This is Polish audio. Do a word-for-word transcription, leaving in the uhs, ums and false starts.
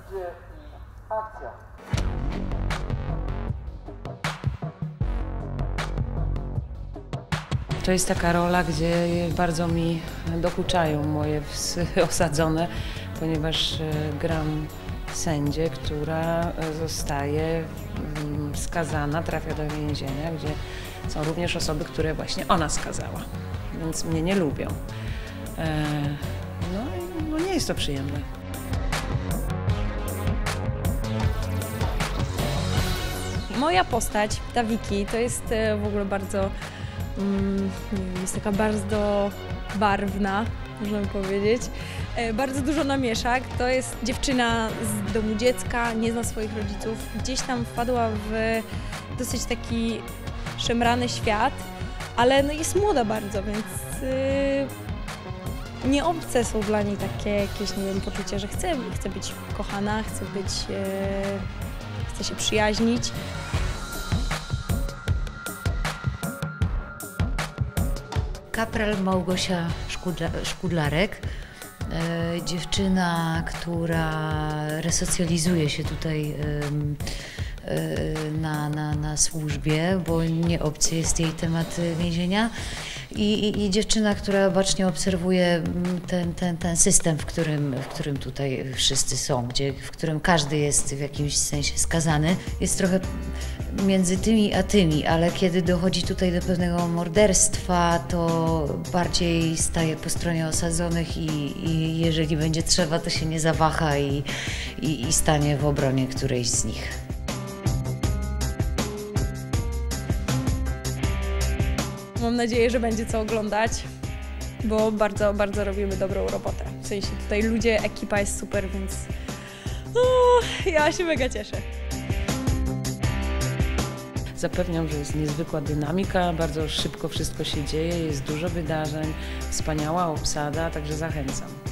Idzie i akcja. To jest taka rola, gdzie bardzo mi dokuczają moje psy osadzone, ponieważ gram sędzię, która zostaje skazana, trafia do więzienia, gdzie są również osoby, które właśnie ona skazała, więc mnie nie lubią. No, no nie jest to przyjemne. Moja postać, ta Wiki, to jest w ogóle bardzo, mm, nie wiem, jest taka bardzo barwna, można by powiedzieć. Bardzo dużo namieszak. To jest dziewczyna z domu dziecka, nie zna swoich rodziców. Gdzieś tam wpadła w dosyć taki szemrany świat, ale no jest młoda bardzo, więc yy, nie obce są dla niej takie jakieś, nie wiem, poczucie, że chce, chce być kochana, chce być, yy, chce się przyjaźnić. Kapral Małgosia Szkudlarek, e, dziewczyna, która resocjalizuje się tutaj e, e, na, na, na służbie, bo nie obcy jest jej temat więzienia. I, i, i dziewczyna, która bacznie obserwuje ten, ten, ten system, w którym, w którym tutaj wszyscy są, gdzie, w którym każdy jest w jakimś sensie skazany. Jest trochę między tymi a tymi, ale kiedy dochodzi tutaj do pewnego morderstwa, to bardziej staje po stronie osadzonych i, i jeżeli będzie trzeba, to się nie zawaha i, i, i stanie w obronie którejś z nich. Mam nadzieję, że będzie co oglądać, bo bardzo, bardzo robimy dobrą robotę. W sensie tutaj ludzie, ekipa jest super, więc o, ja się mega cieszę. Zapewniam, że jest niezwykła dynamika, bardzo szybko wszystko się dzieje, jest dużo wydarzeń, wspaniała obsada, także zachęcam.